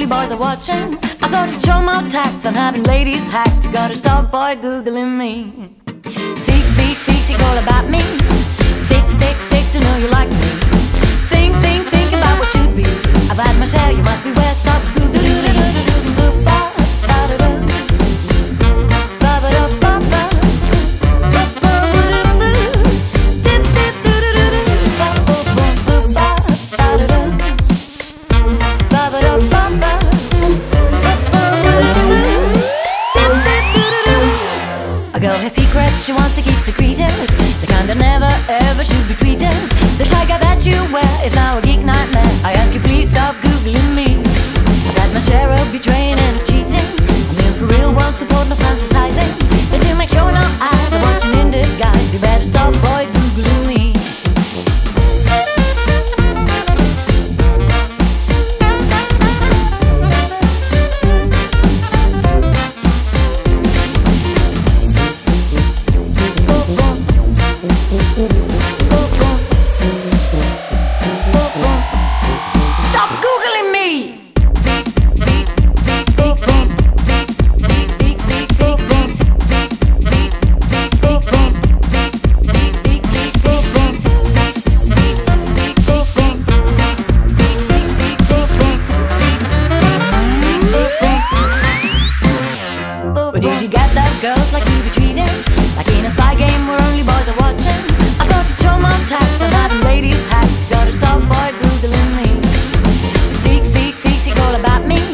boys are watching. I thought you'd show more tact than having ladies hacked. You gotta stop, boy, googling me. Seek all about me. Sick to know you like me. Think about what you'd be. I've had my share, you must be where. Stop googling me. A girl has secrets she wants to keep secreted, the kind that never ever should be tweeted. The shy guy that you wear is now a geek nightmare. I ask you please stop googling me. I've had my share of betraying and cheating. I'm in for real world support, no fantasizing. But to make sure no eyes are watching in disguise, you better stop, boy, googling me. Stop googling me. But did you get that girls like you be treated? Like in a spy game where only boys are watching? I thought you'd show more tact than having ladies hacked. You gotta stop, boy, googling me. Seek all about me.